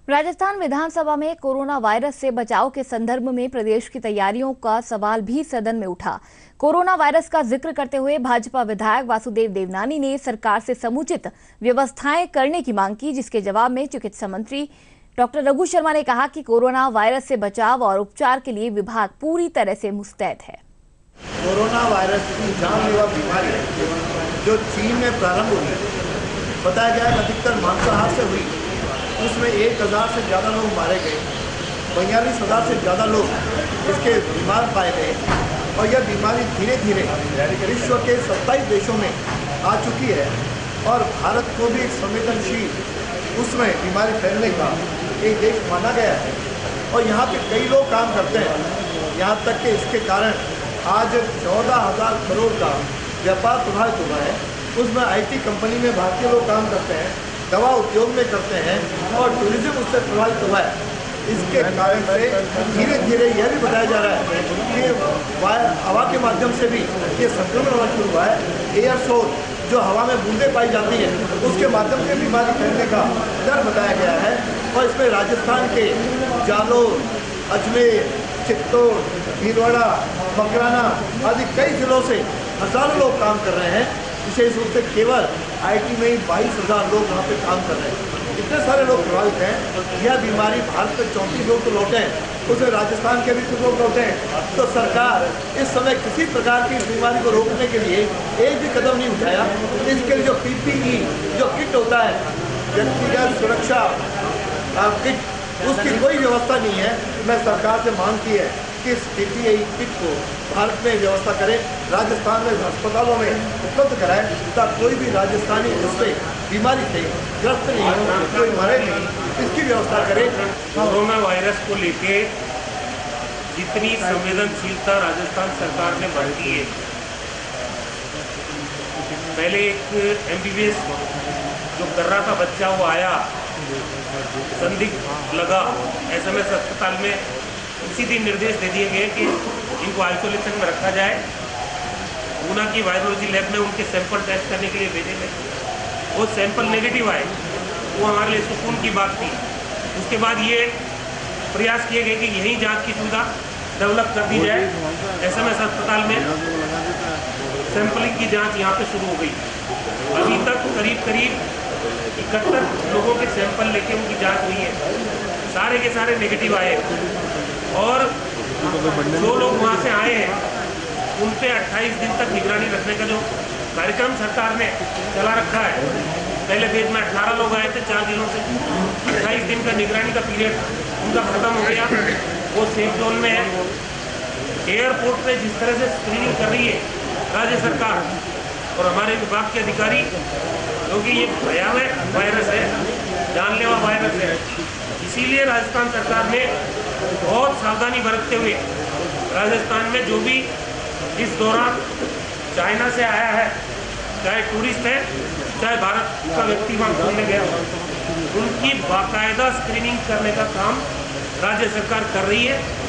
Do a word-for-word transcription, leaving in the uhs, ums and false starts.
राजस्थान विधानसभा में corona virus से बचाव के संदर्भ में प्रदेश की तैयारियों का सवाल भी सदन में उठा। कोरोना वायरस का जिक्र करते हुए भाजपा विधायक वासुदेव देवनानी ने सरकार से समुचित व्यवस्थाएं करने की मांग की, जिसके जवाब में चिकित्सा मंत्री डॉक्टर रघु शर्मा ने कहा कि कोरोना वायरस से बचाव और उपचार के लिए विभाग पूरी तरह से मुस्तैद है। कोरोना वायरस की जानलेवा बीमारी जो चीन में प्रारंभ हुई, बताया गया है अधिकतर मांसाहार से हुई, उसमें एक हज़ार से ज़्यादा लोग मारे गए, बयालीस हज़ार से ज़्यादा लोग इसके बीमार पाए गए और यह बीमारी धीरे धीरे विश्व के सत्ताईस देशों में आ चुकी है और भारत को भी संवेदनशील उसमें बीमारी फैलने का एक देश माना गया है और यहाँ पे कई लोग काम करते हैं। यहाँ तक कि इसके कारण आज चौदह हज़ार करोड़ का व्यापार प्रभावित हुआ है। उसमें आईटी कंपनी में भारतीय लोग काम करते हैं, दवा उद्योग में करते हैं और टूरिज्म उससे प्रभावित हुआ है। इसके कारण से धीरे धीरे यह भी बताया जा रहा है कि हवा के माध्यम से भी ये संक्रमण होना शुरू हुआ है। एयरसोल जो हवा में बूंदें पाई जाती हैं, उसके माध्यम से बीमारी फैलने का डर बताया गया है और इसमें राजस्थान के जालोर, अजमेर, चित्तौड़, भीलवाड़ा, मकराना आदि कई जिलों से हजारों लोग काम कर रहे हैं। विशेष रूप से केवल आईटी में ही बाईस हज़ार लोग वहाँ पे काम कर रहे हैं। इतने सारे लोग प्रभावित हैं। यह बीमारी भारत में चौंतीस लोग तो लौटे हैं, उसमें राजस्थान के भी कुछ लोग लौटे हैं। तो सरकार इस समय किसी प्रकार की इस बीमारी को रोकने के लिए एक भी कदम नहीं उठाया। इसके लिए जो पीपीई जो किट होता है, व्यक्तिगत सुरक्षा किट, उसकी कोई व्यवस्था नहीं है। मैं सरकार से मांग की है कि इस पीपीई किट को भारत में व्यवस्था करें, राजस्थान में अस्पतालों में उपलब्ध कराएं ताकि कोई भी राजस्थानी इससे बीमारी से ग्रस्त नहीं हो, कोई मरे नहीं, इसकी व्यवस्था करें। कोरोना वायरस को लेके जितनी संवेदनशीलता राजस्थान सरकार ने बरती है, पहले एक एमबीबीएस जो कर रहा था बच्चा, वो आया संदिग्ध लगा, एसएमएस अस्पताल में उसी दिन निर्देश दे दिए गए कि इनको आइसोलेशन में रखा जाए। ऊना की वायरोलॉजी लैब में उनके सैंपल टेस्ट करने के लिए भेजे गए, वो सैंपल नेगेटिव आए, वो हमारे लिए सुकून की बात थी। उसके बाद ये प्रयास किए गए कि यही जांच की सुविधा डेवलप कर दी जाए। एसएमएस अस्पताल में सैंपलिंग की जांच यहाँ पे शुरू हो गई। अभी तक करीब करीब इकहत्तर लोगों के सैंपल लेके उनकी जांच हुई है, सारे के सारे नेगेटिव आए और जो लोग वहाँ से आए हैं उन पे अट्ठाईस दिन तक निगरानी रखने का जो कार्यक्रम सरकार ने चला रखा है, पहले फेज में अठारह लोग आए थे चार जिलों से, अट्ठाईस दिन का निगरानी का पीरियड उनका खत्म हो गया, वो सेफ जोन में है। एयरपोर्ट पे जिस तरह से स्क्रीनिंग कर रही है राज्य सरकार और हमारे विभाग के अधिकारी, क्योंकि ये भयावह वायरस है, जानलेवा वायरस है, इसीलिए राजस्थान सरकार ने बहुत सावधानी बरतते हुए राजस्थान में जो भी इस दौरान चाइना से आया है, चाहे टूरिस्ट है चाहे भारत का व्यक्ति वहाँ घूमने गया, उनकी बाकायदा स्क्रीनिंग करने का काम राज्य सरकार कर रही है।